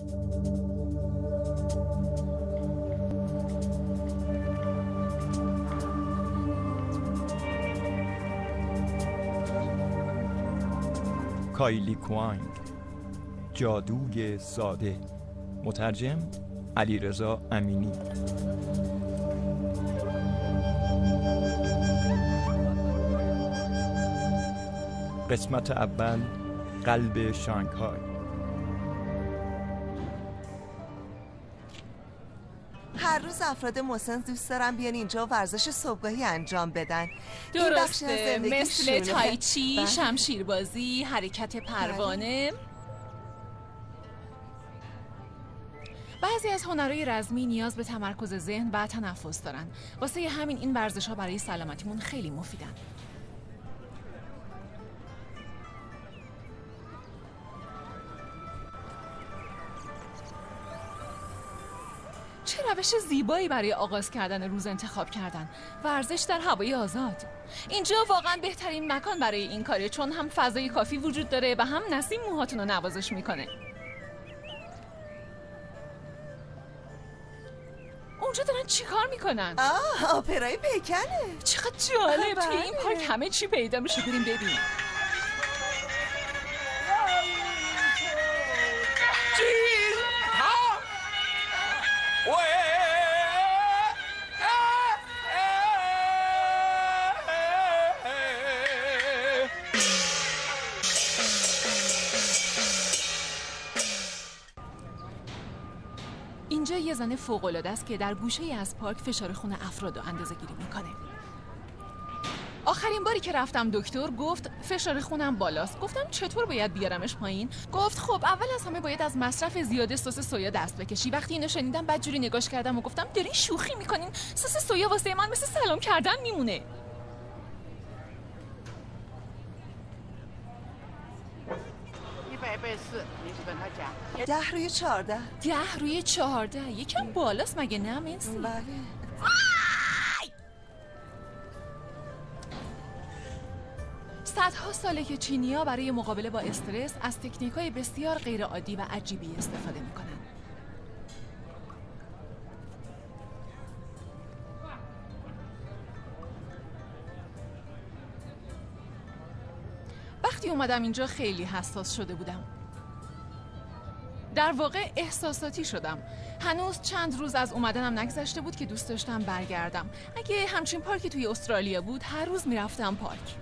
کایلی کوانگ، جادوی ساده. مترجم علیرضا امینی. قسمت اول، قلب شانگهای. هر روز افراد مسن دوست دارن بیان اینجا ورزش صبحگاهی انجام بدن. درسته، مثل تایچی، شمشیربازی، حرکت پروانه. بعضی از هنرهای رزمی نیاز به تمرکز ذهن و تنفس دارن. واسه همین این ورزش‌ها برای سلامتیمون خیلی مفیدن. چه روش زیبایی برای آغاز کردن روز انتخاب کردن. ورزش در هوای آزاد. اینجا واقعا بهترین مکان برای این کاره، چون هم فضای کافی وجود داره و هم نسیم موهاتون رو نوازش میکنه. اونجا دارن چی کار میکنن؟ آپرای پیکنه. چقدر جالب. توی این پارک همه چی پیدا میشه. بریم ببینیم. اینجا یه زن فوق‌العاده است که در گوشه‌ای از پارک فشار خون افراد رو اندازه‌گیری میکنه. آخرین باری که رفتم دکتر گفت فشار خونم بالاست. گفتم چطور باید بیارمش پایین؟ گفت خب اول از همه باید از مصرف زیاد سس سویا دست بکشی. وقتی اینو شنیدم بدجوری نگاش کردم و گفتم داری شوخی میکنین؟ سس سویا واسه من مثل سلام کردن میمونه. 10 روی 14. 10 روی 14 یکم بالاست مگه نه منسی؟ بله. صدها ساله که چینی‌ها برای مقابله با استرس از تکنیک‌های بسیار غیرعادی و عجیبی استفاده می‌کنن. وقتی اومدم اینجا خیلی حساس شده بودم. در واقع احساساتی شدم. هنوز چند روز از اومدنم نگذشته بود که دوست داشتم برگردم. اگه همچین پارکی توی استرالیا بود هر روز میرفتم پارک.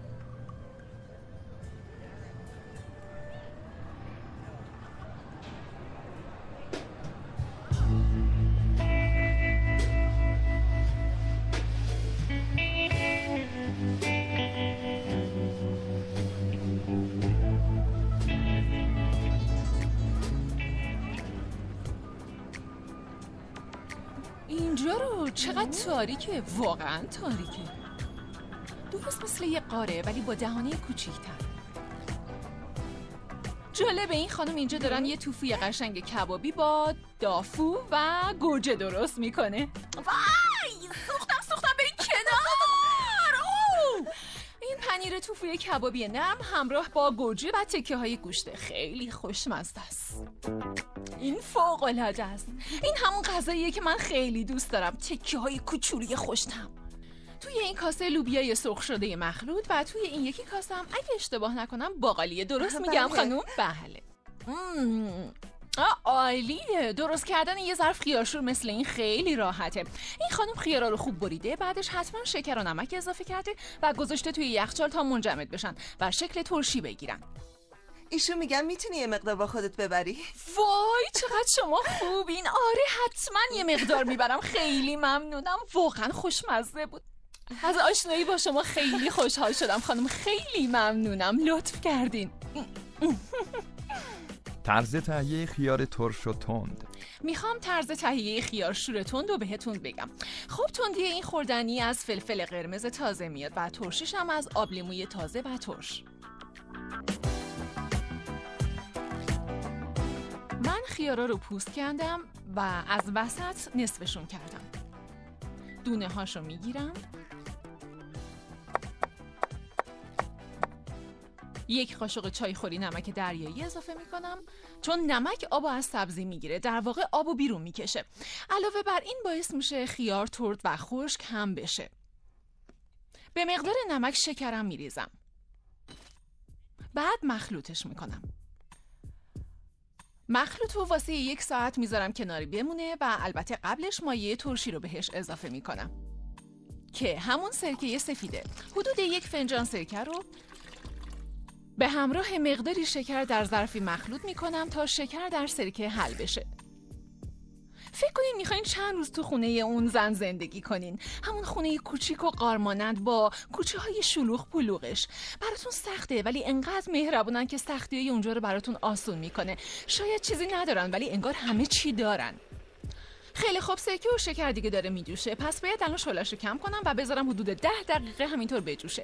اینجا رو چقدر تاریکه، واقعا تاریکه. درست مثل یه قاره ولی با دهانه کوچیک‌تر. جالب، این خانم اینجا دارن یه توفوی قشنگ کبابی با دافو و گوجه درست میکنه. وای سوختم بریم کنار. این پنیر توفوی کبابی نرم همراه با گوجه و تکه های گوشت خیلی خوشمزه است. این فوق‌العاده است. این همون غذاییه که من خیلی دوست دارم، تکه های کوچولی خوش‌طعم. توی این کاسه لوبیای سرخ شده مخلوط و توی این یکی کاسه هم اگه اشتباه نکنم باقالیه. درست میگم خانوم؟ بله. عالیه. درست کردن یه ظرف خیارشور مثل این خیلی راحته. این خانم خیارا رو خوب بریده، بعدش حتما شکر و نمک اضافه کرده و گذاشته توی یخچال تا منجمد بشن و شکل ترشی بگیرن. ایشون میگن میتونی یه مقدار با خودت ببری؟ وای چقدر شما خوبین. آره حتما یه مقدار میبرم. خیلی ممنونم، واقعا خوشمزه بود. از آشنایی با شما خیلی خوشحال شدم خانم. خیلی ممنونم، لطف کردین. طرز تهیه خیار ترش و تند. میخوام طرز تهیه خیار شور تند رو بهتون بگم. خب تندی این خوردنی از فلفل قرمز تازه میاد و ترشیش هم از آب لیموی تازه و ترش. من خیارا رو پوست کندم و از وسط نصفشون کردم. دونه هاشو میگیرم، 1 قاشق چایخوری نمک دریایی اضافه میکنم، چون نمک آبو از سبزی میگیره، در واقع آبو بیرون میکشه. علاوه بر این باعث میشه خیار ترد و خشک هم بشه. به مقدار نمک شکرم میریزم. بعد مخلوطش میکنم. مخلوط رو واسه 1 ساعت میذارم کناری بمونه و البته قبلش مایه ترشی رو بهش اضافه میکنم که همون سرکه سفیده. حدود 1 فنجان سرکه رو به همراه مقداری شکر در ظرفی مخلوط میکنم تا شکر در سرکه حل بشه. فکر کنین میخواین چند روز تو خونه اون زن زندگی کنین، همون خونه کوچیک و قارمانند با کوچه های شلوغ پلوغش. براتون سخته ولی انقدر مهربونن که سختیای اونجا رو براتون آسون میکنه. شاید چیزی ندارن ولی انگار همه چی دارن. خیلی خوب، سرکه و شکر دیگه داره میجوشه، پس باید الان شعله‌شو کم کنم و بذارم حدود 10 دقیقه همینطور بجوشه.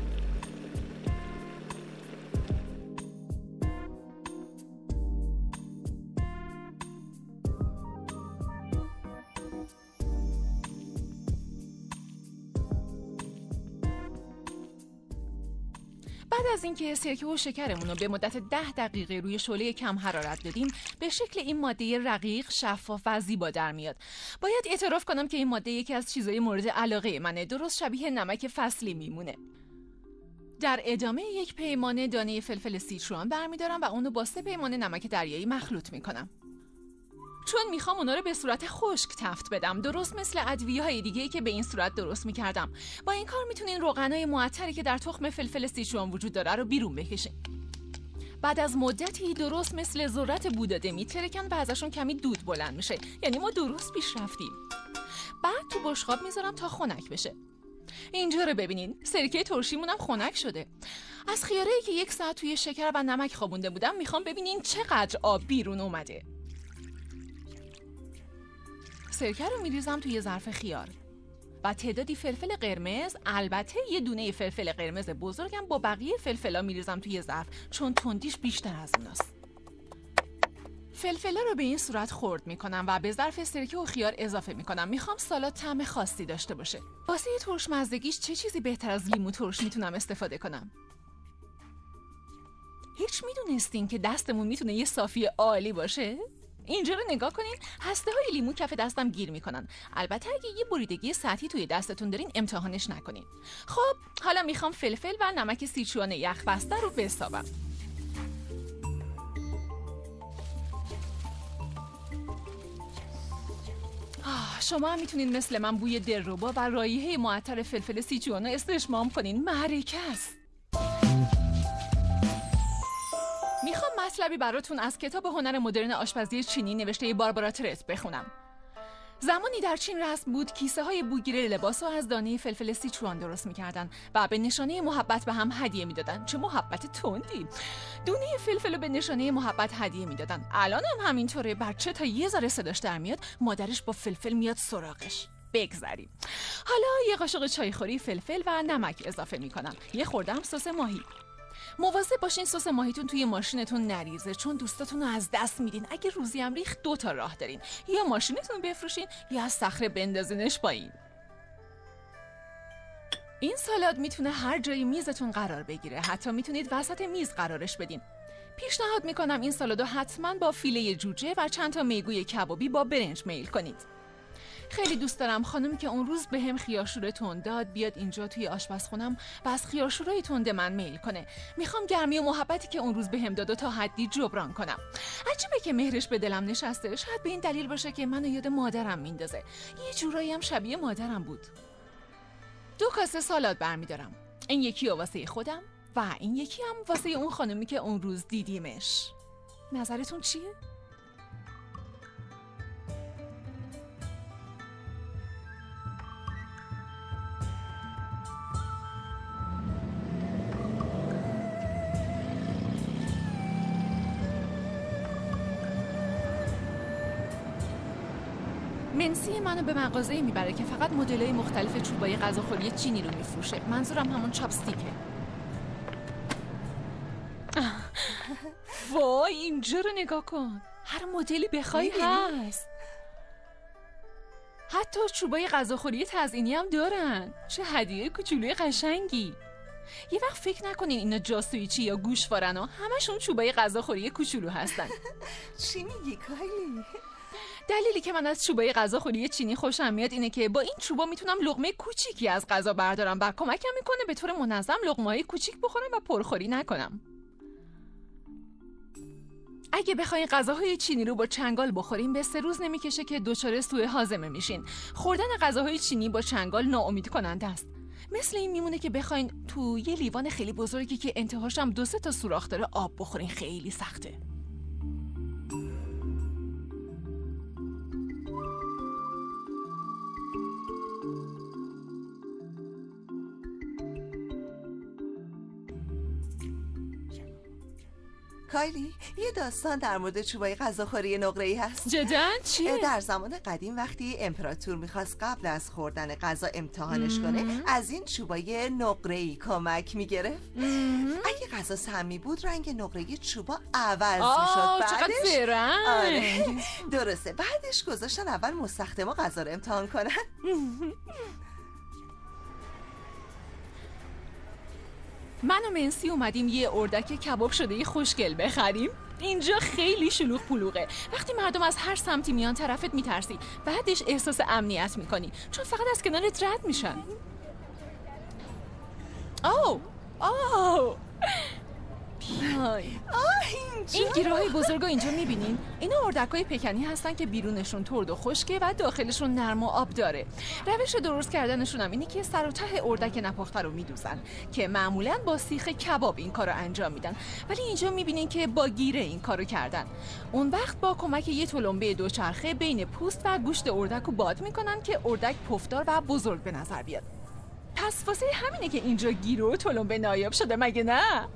بعد از اینکه سرکه و شکرمون رو به مدت 10 دقیقه روی شعله کم حرارت دادیم، به شکل این ماده رقیق، شفاف و زیبا در میاد. باید اعتراف کنم که این ماده یکی از چیزای مورد علاقه منه، درست شبیه نمک فصلی میمونه. در ادامه 1 پیمانه دانه فلفل سیچوان برمیدارم و اونو با 3 پیمانه نمک دریایی مخلوط میکنم. چون میخوام اونا رو به صورت خشک تفت بدم، درست مثل ادویه‌های دیگه‌ای که به این صورت درست میکردم. با این کار میتونین روغنای معطری که در تخم فلفل سیچوان وجود داره رو بیرون بکشین. بعد از مدتی درست مثل ذرت بوداده میترکن و ازشون کمی دود بلند میشه، یعنی ما درست پیش رفتیم. بعد تو بشقاب میذارم تا خنک بشه. اینجا رو ببینین، سرکه ترشیمونم خنک شده. از خیاره‌ای که 1 ساعت توی شکر و نمک خوابونده بودم میخوام ببینین چقدر آب بیرون اومده. سرکه رو میریزم توی ظرف خیار و تعدادی فلفل قرمز، البته 1 دونه فلفل قرمز بزرگم با بقیه فلفلا میریزم توی ظرف، چون تندیش بیشتر از اوناست. فلفلا رو به این صورت خرد میکنم و به ظرف سرکه و خیار اضافه میکنم. میخوام سالاد طعم خاصی داشته باشه. واسه ترش مزدگیش چه چیزی بهتر از لیمو ترش میتونم استفاده کنم؟ هیچ میدونستین که دستمون میتونه یه صافی عالی باشه؟ اینجا رو نگاه کنین، هسته های لیمو کف دستم گیر میکنن. البته اگه یه بریدگی سطحی توی دستتون دارین امتحانش نکنین. خب حالا میخوام فلفل و نمک سیچوان یخ بسته رو بسابم. شما هم میتونین مثل من بوی دلربا و رایحه معطر فلفل سیچوان رو استشمام کنین. معرکه است. میخوام مطلبی براتون از کتاب هنر مدرن آشپزی چینی نوشته باربارا ترت بخونم. زمانی در چین رسم بود کیسه های بوگیره لباس رو از دانه فلفل سیچوان درست میکردن و به نشانه محبت به هم هدیه میدادن. چه محبت تندی! دونه فلفل رو به نشانه محبت هدیه میدادن. الان هم همینطوره. بچه تا یه ذره صداش در میاد مادرش با فلفل میاد سراغش. بگذریم. حالا 1 قاشق چایخوری فلفل و نمک اضافه میکنم. 1 خورده هم سس ماهی. مواظب باشین سس ماهیتون توی ماشینتون نریزه، چون دوستاتون رو از دست میدین. اگه روزی هم ریخت 2 تا راه دارین، یا ماشینتون بفروشین یا از صخره بندازینش پایین. این سالاد میتونه هر جای میزتون قرار بگیره، حتی میتونید وسط میز قرارش بدین. پیشنهاد میکنم این سالادو حتما با فیله جوجه و چند تا میگوی کبابی با برنج میل کنید. خیلی دوست دارم خانم که اون روز بهم خیارشور تند داد بیاد اینجا توی آشپزخونم و از خیارشورای تند من میل کنه. میخوام گرمی و محبتی که اون روز بهم داد و تا حدی جبران کنم. عجیبه که مهرش به دلم نشسته. شاید به این دلیل باشه که منو یاد مادرم میندازه. یه جورایی هم شبیه مادرم بود. 2 کاسه سالاد برمیدارم. این یکی واسه خودم و این یکی هم واسه اون خانمی که اون روز دیدیمش. نظرتون چیه؟ منسی منو به مغازه‌ای میبره که فقط مدل‌های مختلف چوبای غذاخوری چینی رو میفروشه. منظورم همون چاپستیکه. وای اینجا رو نگاه کن. هر مدلی بخوای هست. حتی چوبای غذاخوری تزئینی هم دارن. چه هدیه کوچولوی قشنگی. یه وقت فکر نکنین اینا جاسویچی یا گوشوارن و همشون چوبای غذاخوری کوچولو هستن. چی میگی کایلی؟ دلیلی که من از چوبای غذاخوری چینی خوشم میاد اینه که با این چوبا میتونم لقمه کوچیکی از غذا بردارم و کمکم میکنه به طور منظم لقمه‌های کوچیک بخورم و پرخوری نکنم. اگه بخواین غذاهای چینی رو با چنگال بخوریم به 3 روز نمیکشه که دچار سوء هاضمه میشین. خوردن غذاهای چینی با چنگال ناامید کننده است. مثل این میمونه که بخواین تو یه لیوان خیلی بزرگی که انتهاش هم 2-3 تا سوراخ داره آب بخورین. خیلی سخته. کایلی، یه داستان در مورد چوبای غذاخوری نقره‌ای هست. جداً؟ چیه؟ در زمان قدیم وقتی امپراتور میخواست قبل از خوردن غذا امتحانش کنه از این چوبای نقره‌ای کمک میگرفت. اگه غذا سمی بود رنگ نقره‌ای چوبا عوض میشد. چقدر زرنگ. آره درسته. بعدش گذاشتن اول مستخدما غذا رو امتحان کنن. من و منسی اومدیم یه اردک کباب شده خوشگل بخریم. اینجا خیلی شلوغ پلوغه. وقتی مردم از هر سمتی میان طرفت میترسی. بعدش احساس امنیت میکنی چون فقط از کنارت رد میشن. بیای. این گیرهای بزرگا اینجا میبینین؟ اینا اردکای پکنی هستن که بیرونشون ترد و خشکه و داخلشون نرم و آب داره. روش درست کردنشون هم اینه که سر و ته اردک نپخته رو میدوزن که معمولاً با سیخ کباب این کارو انجام میدن. ولی اینجا میبینین که با گیره این کارو کردن. اون وقت با کمک یه تلمبه دوچرخه بین پوست و گوشت اردک رو باد میکنن که اردک پفدار و بزرگ به نظر بیاد. پس واسه همینه که اینجا گیره و تلمبه نایاب شده، مگه نه؟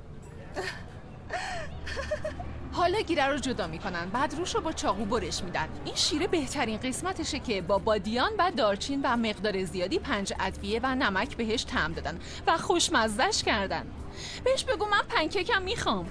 حالا گیره رو جدا میکنن، بعد روش رو با چاقو برش میدن. این شیره بهترین قسمتشه که با بادیان و دارچین و مقدار زیادی 5 ادویه و نمک بهش طعم دادن و خوشمزه‌اش کردن. بهش بگو من پنکیکم میخوام.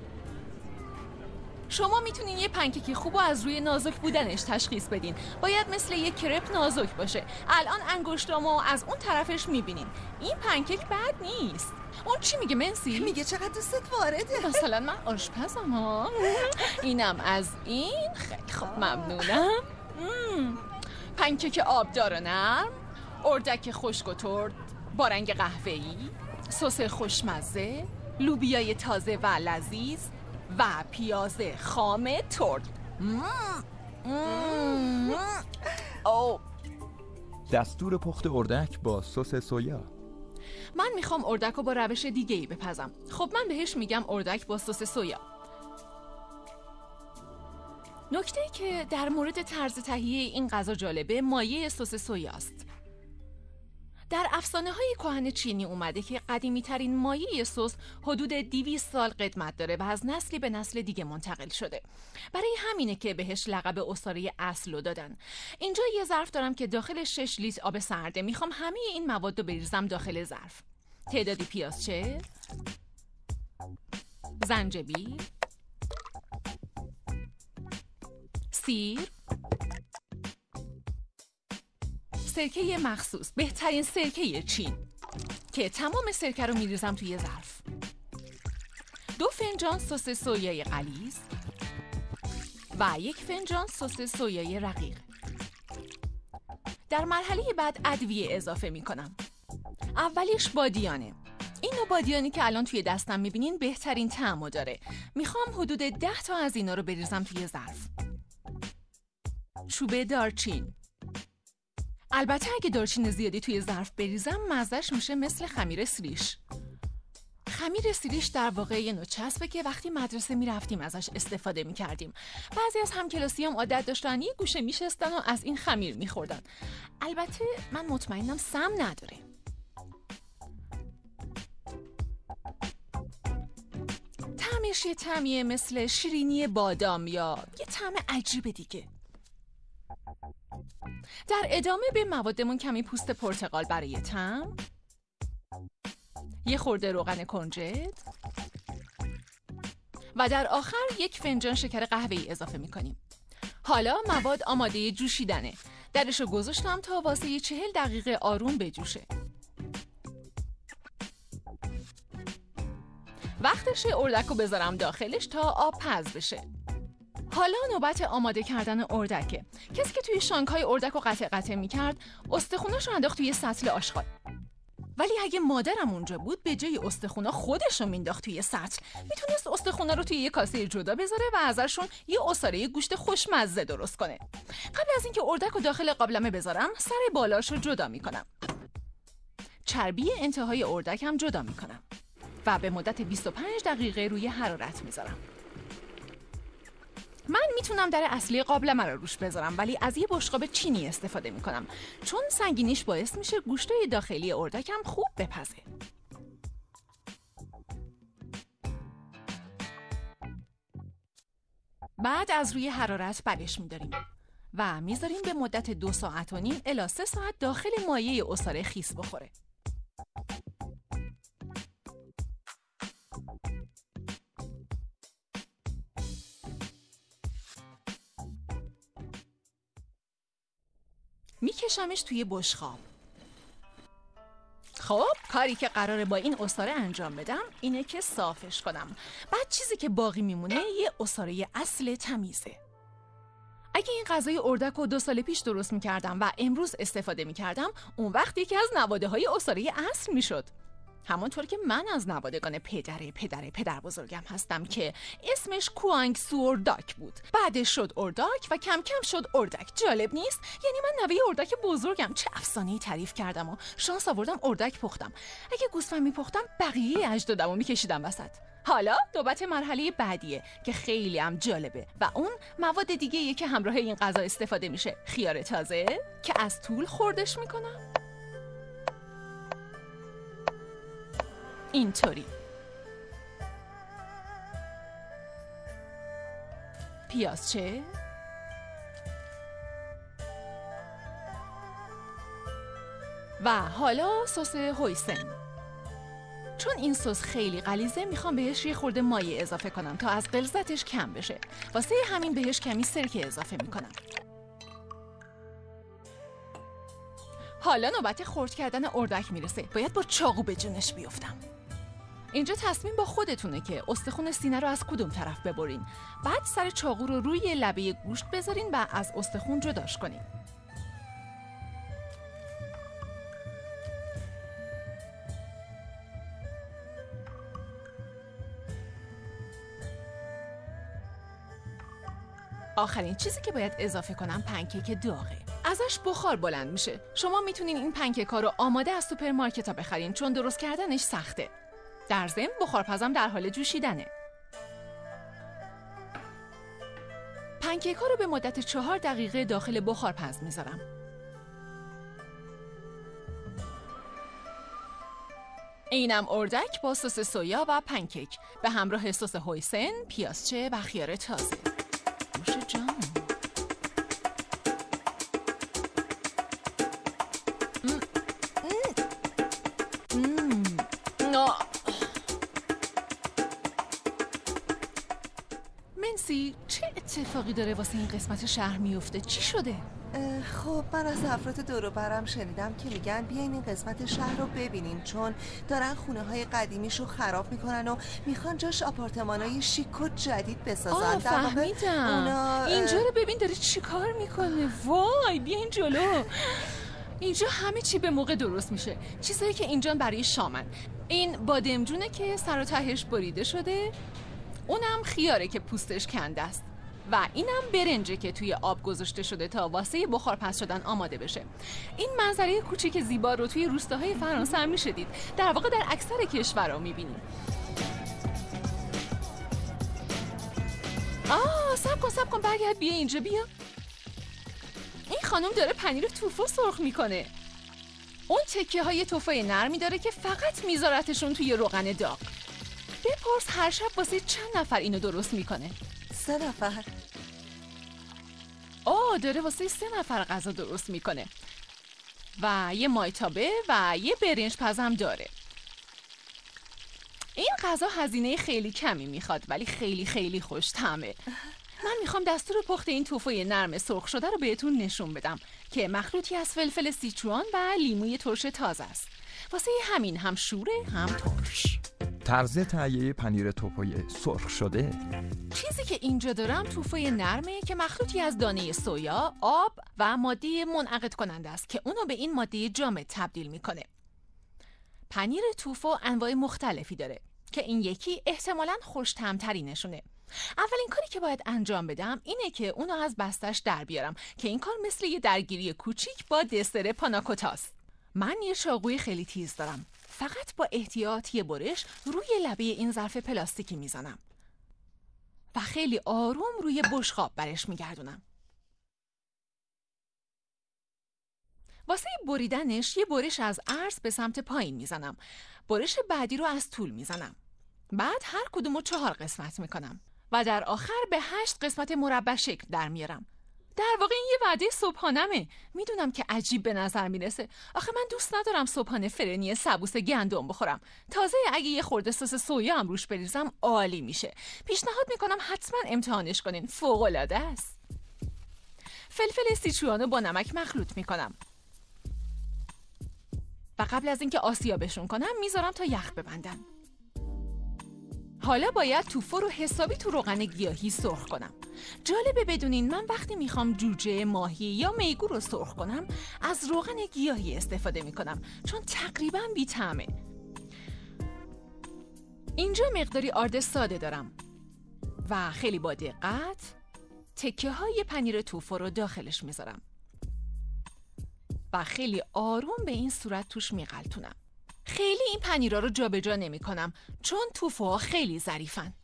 شما میتونین یه پنکیک خوب از روی نازک بودنش تشخیص بدین. باید مثل یه کرپ نازک باشه. الان انگشتامو از اون طرفش میبینین. این پنکیک بد نیست. اون چی میگه منسی؟ میگه چقدر دوستت وارده. مثلا من آشپزم ها. اینم از این. خیلی خوب ممنونم. پنکیک آبدار و نرم، اردک خشک و ترد با رنگ قهوه‌ای، سس خوشمزه، لوبیای تازه و لذیذ و پیاز خام ترد. دستور پخت اردک با سس سویا. من میخوام اردک رو با روش دیگه‌ای بپزم. خب من بهش میگم اردک با سس سویا. نکته‌ای که در مورد طرز تهیه این غذا جالبه مایه سس سویاست. در افسانه‌های کهن چینی اومده که قدیمی‌ترین مایه سس حدود 200 سال قدمت داره و از نسلی به نسل دیگه منتقل شده. برای همینه که بهش لقب اسطوره اصل رو دادن. اینجا یه ظرف دارم که داخلش 6 لیتر آب سرده. میخوام همه این مواد رو بریزم داخل ظرف. تعدادی پیازچه، زنجبیل، سیر، سرکه مخصوص، بهترین سرکه چین که تمام سرکه رو میریزم توی ظرف. 2 فنجان سس سویای غلیظ و 1 فنجان سس سویای رقیق. در مرحله بعد ادویه اضافه میکنم. اولیش بادیانه. این نوع بادیانی که الان توی دستم میبینین بهترین طعمو داره. میخوام حدود 10 تا از اینا رو بریزم توی ظرف. چوب دارچین. البته اگه دارچین زیادی توی ظرف بریزم مزهش میشه مثل خمیر سیریش. خمیر سیریش در واقع یه نوع چسبه که وقتی مدرسه میرفتیم ازش استفاده میکردیم. بعضی از همکلاسیام عادت داشتن یه گوشه میشستن و از این خمیر میخوردن. البته من مطمئنم سم نداره. طعمش یه طعمیه مثل شیرینی بادام یا یه طعم عجیب دیگه. در ادامه به موادمون کمی پوست پرتقال برای طعم، یه خورده روغن کنجد و در آخر 1 فنجان شکر قهوه‌ای اضافه می‌کنیم. حالا مواد آماده جوشیدنه. درشو گذاشتم تا واسه 40 دقیقه آروم بجوشه. بعدش اردک رو بذارم داخلش تا آب پز بشه. حالا نوبت آماده کردن اردکه. کسی که توی شانک‌های اردک رو قطع قطع می‌کرد، استخوناش رو انداخت توی سطل آشغال. ولی اگه مادرم اونجا بود، به جای استخونا خودش رو مینداخت توی سطل. میتونست استخونا رو توی یه کاسه جدا بذاره و ازشون یه عصاره گوشت خوشمزه درست کنه. قبل از اینکه اردک رو داخل قابلمه بذارم، سر بالاش رو جدا میکنم. چربی انتهای اردک هم جدا میکنم و به مدت 25 دقیقه روی حرارت میذارم. من میتونم در اصلی قابلمه رو روش بذارم، ولی از یه بشقاب چینی استفاده میکنم چون سنگینیش باعث میشه گوشتای داخلی اردکم خوب بپزه. بعد از روی حرارت برش میداریم و میذاریم به مدت 2.5 ساعت الی 3 ساعت داخل مایع عصاره خیس بخوره. میکشمش توی بشقاب. خب کاری که قراره با این عصاره انجام بدم اینه که صافش کنم. بعد چیزی که باقی میمونه یه عصاره اصل تمیزه. اگه این غذای اردک رو 2 سال پیش درست میکردم و امروز استفاده میکردم، اون وقت یکی از نواده های عصاره اصل میشد. همانطور که من از نوادگان پدر بزرگم هستم که اسمش کوانگ سو اردک بود. بعدش شد اردک و کم کم شد اردک. جالب نیست؟ یعنی من نوه اردک بزرگم. چه افسانه‌ای تعریف کردم و شانس آوردم اردک پختم. اگه گوسفند میپختم بقیه اجدادمو میکشیدم وسط. حالا نوبت مرحله بعدیه که خیلی هم جالبه و اون مواد دیگه‌ایه که همراه این غذا استفاده میشه. خیار تازه که از طول خردش میکنم. اینطوری پیازچه، و حالا سس هویسن. چون این سس خیلی غلیظه میخوام بهش یه خورده مایع اضافه کنم تا از غلظتش کم بشه. واسه همین بهش کمی سرکه اضافه میکنم. حالا نوبت خرد کردن اردک میرسه. باید با چاقو به جونش بیفتم. اینجا تصمیم با خودتونه که استخون سینه رو از کدوم طرف ببرین. بعد سر چاقو رو روی لبه گوشت بذارین و از استخون جداش کنین. آخرین چیزی که باید اضافه کنم پنکیک داغه. ازش بخار بلند میشه. شما میتونین این پنکیک‌ها رو آماده از سوپرمارکت‌ها بخرین چون درست کردنش سخته. در ضمن بخارپزم در حال جوشیدنه. پنکیک‌ها رو به مدت 4 دقیقه داخل بخارپز میذارم. اینم اردک با سس سویا و پنکیک به همراه سس هویسن، پیازچه و خیار تازه. نوش جان. منسی، چه اتفاقی داره واسه این قسمت شهر میفته؟ چی شده؟ خب من از افراد دور و برم شنیدم که میگن بیاین این قسمت شهر رو ببینین چون دارن خونه های قدیمیشو خراب میکنن و میخوان جاش آپارتمانای شیک و جدید بسازن. فهمیدم. اینجا رو ببین داره چی کار میکنه. وای بیاین جلو. اینجا همه چی به موقع درست میشه. چیزایی که اینجا برای شامن. این بادمجونه که سر و تهش بریده شده، اونم خیاره که پوستش کنده است و اینم برنجه که توی آب گذاشته شده تا واسه بخارپز شدن آماده بشه. این منظره کوچیک زیبا رو توی روستاهای فرانسه هم میشه دید. در واقع در اکثر کشورها میبینیم. صبر کن برگرد بیا اینجا بیا. این خانم داره پنیر توفو سرخ میکنه. اون تکه های توفو نرمی داره که فقط میذارتشون توی روغن داغ. بپرس هر شب واسه چند نفر اینو درست میکنه؟ 3 نفر. داره واسه 3 نفر غذا درست میکنه و یه مایتابه و یه برنج پزم داره. این غذا هزینه خیلی کمی میخواد ولی خیلی خیلی خوش طعمه. من میخوام دستور پخت این توفوی نرم سرخ شده رو بهتون نشون بدم که مخلوطی از فلفل سیچوان و لیموی ترش تازه است. واسه همین هم شوره هم ترش. طرز تهیه پنیر توفوی سرخ شده. چیزی که اینجا دارم توفوی نرمه که مخلوطی از دانه سویا، آب و ماده منعقد کننده است که اونو به این ماده جامد تبدیل میکنه. پنیر توفو انواع مختلفی داره که این یکی احتمالاً خوش‌طعم‌ترینشونه. اولین کاری که باید انجام بدم اینه که اونو از بستش در بیارم که این کار مثل یه درگیری کوچیک با دسر پاناکوتاست. من یه چاقوی خیلی تیز دارم. فقط با احتیاط یه برش روی لبه این ظرف پلاستیکی میزنم و خیلی آروم روی بشقاب برش میگردونم. واسه بریدنش یه برش از عرض به سمت پایین میزنم. برش بعدی رو از طول میزنم. بعد هر کدومو 4 قسمت میکنم و در آخر به 8 قسمت مربع شکل در میارم. در واقع این یه وعده صبحانمه. میدونم که عجیب به نظر میرسه. آخه من دوست ندارم صبحانه فرنی سبوس گندم بخورم. تازه اگه یه خورده سس سویا هم روش بریزم عالی میشه. پیشنهاد میکنم حتما امتحانش کنین. فوق العاده است. فلفل سیچوانو با نمک مخلوط میکنم و قبل از اینکه آسیابشون کنم میذارم تا یخ ببندن. حالا باید توفو رو حسابی تو روغن گیاهی سرخ کنم. جالبه بدونین من وقتی میخوام جوجه، ماهی یا میگو رو سرخ کنم از روغن گیاهی استفاده میکنم چون تقریباً بی طعمه. اینجا مقداری آرد ساده دارم و خیلی با دقت تکه های پنیر توفو رو داخلش میذارم و خیلی آروم به این صورت توش میغلطونم. خیلی این پنیرها رو جابجا نمی‌کنم چون توفوها خیلی ظریفن.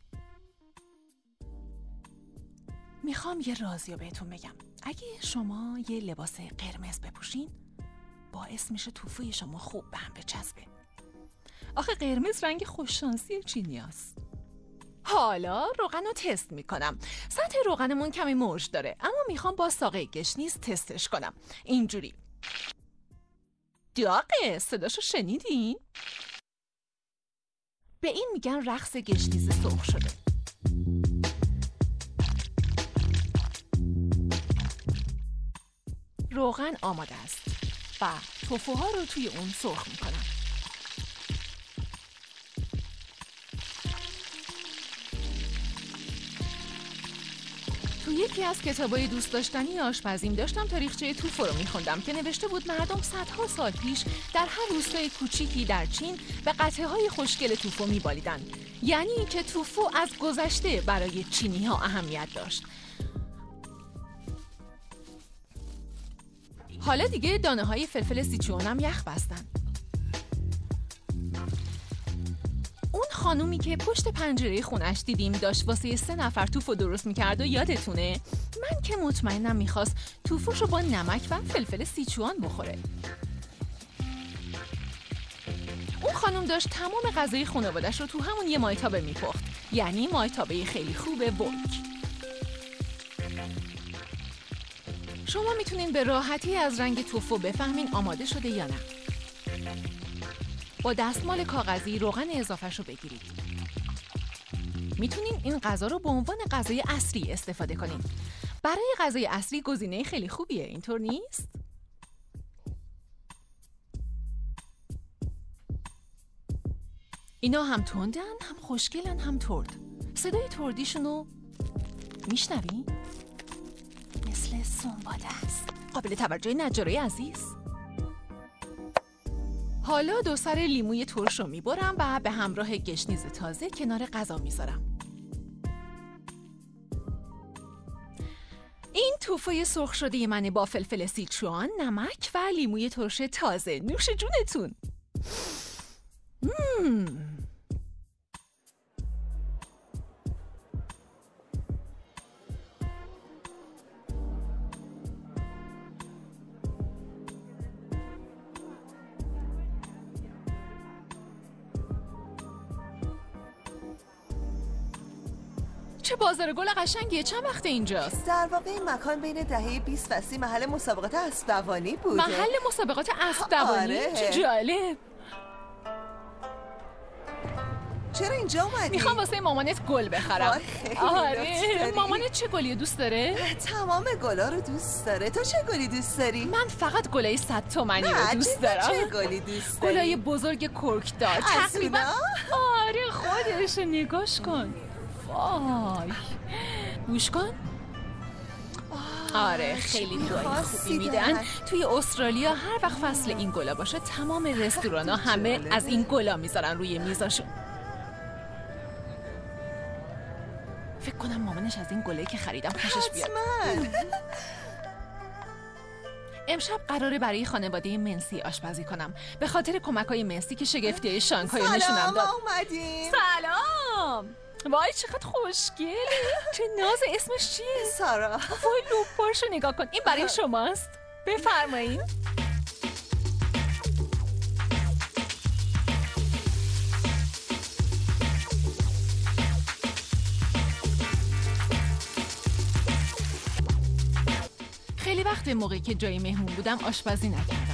میخوام یه رازی رو بهتون بگم. اگه شما یه لباس قرمز بپوشین باعث میشه توفوی شما خوب به هم بچسبه. آخه قرمز رنگ خوششانسی چینیاست. حالا روغن رو تست میکنم. سطح روغنمون کمی موج داره اما میخوام با ساقه گشنیز تستش کنم. اینجوری. داغه، صداشو شنیدین؟ به این میگن رقص گشنیز سرخ شده. روغن آماده است و توفوها رو توی اون سرخ میکنم. تو یکی از کتابای دوست داشتنی آشپزیم داشتم تاریخچه توفو رو میخوندم که نوشته بود مردم صدها سال پیش در هر روستای کوچیکی در چین به قطعه‌های خوشگل توفو میبالیدن. یعنی اینکه توفو از گذشته برای چینی‌ها اهمیت داشت. حالا دیگه دانه‌های فلفل سیچوانم یخ بستن. اون خانومی که پشت پنجره خونش دیدیم داشت واسه 3 نفر توفو درست میکرد و یادتونه؟ من که مطمئنم میخواست توفوشو با نمک و فلفل سیچوان بخوره. اون خانوم داشت تمام غذای خانوادش رو تو همون یه مایتابه میپخت. یعنی مایتابه خیلی خوبه ورک. شما میتونین به راحتی از رنگ توفو بفهمین آماده شده یا نه. با دستمال کاغذی روغن اضافه‌شو بگیرید. میتونین این غذا رو به عنوان غذای عصری استفاده کنین. برای غذای عصری گزینه خیلی خوبیه، اینطور نیست؟ اینا هم تندن، هم خوشگلن، هم ترد. صدای تردیشونو میشنوین؟ مثل سنباده است. قابل توجه نجارای عزیز. حالا 2 سر لیموی ترش رو میبرم و به همراه گشنیز تازه کنار غذا میذارم. این توفوی سرخ شده منه با فلفل سیچوان، نمک و لیموی ترش تازه. نوش جونتون. چه بازار گل قشنگیه. چند وقت اینجاست؟ در واقع این مکان بین دهه 20 و 30 محل مسابقات اسب‌دوانی بوده. محل مسابقات اسب‌دوانی؟ آره. چه جالب. چرا اینجا اومدی؟ میخوام واسه مامانت گل بخرم. آره مامانت چه گلی دوست داره؟ تمام گلا رو دوست داره. تو چه گلی دوست داری؟ من فقط گلای 100 تومانی رو دوست دارم. چه گلی دوست داری؟ گلای بزرگ کرکدار تقریبا. آره خودش نگاش کن. وای گوش کن. آره خیلی گلای خوبی میدن. توی استرالیا هر وقت فصل این گلا باشه تمام رستورانا همه از این گلا میذارن روی میزاشون. فکر کنم مامانش از این گلایی که خریدم خوشش بیاد. امشب قراره برای خانواده منسی آشپزی کنم به خاطر کمک‌های منسی که شگفتی شانگهای نشونم داد. اومدیم. سلام. وای چقدر خوشگلی. چه ناز، اسمش چیه؟ سارا. وای لوپاشو نگاه کن، این برای شماست. بفرمایید. خیلی وقت به موقعی که جای مهمون بودم آشپزی نکردم.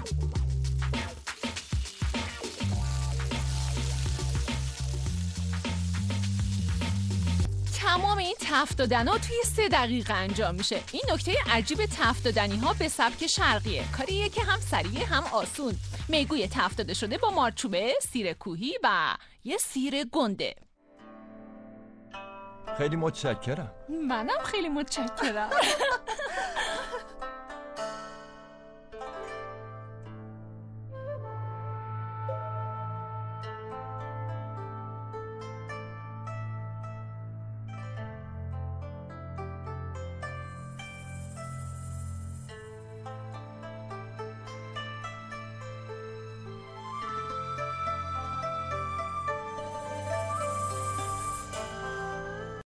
تمام این تفت دادن‌ها توی 3 دقیقه انجام میشه. این نکته عجیب تفت دادنی‌ها به سبک شرقیه. کاریه که هم سریع هم آسون. میگوی تفت داده شده با مارچوبه، سیر کوهی و یه سیر گنده. خیلی متشکرم. منم خیلی متشکرم.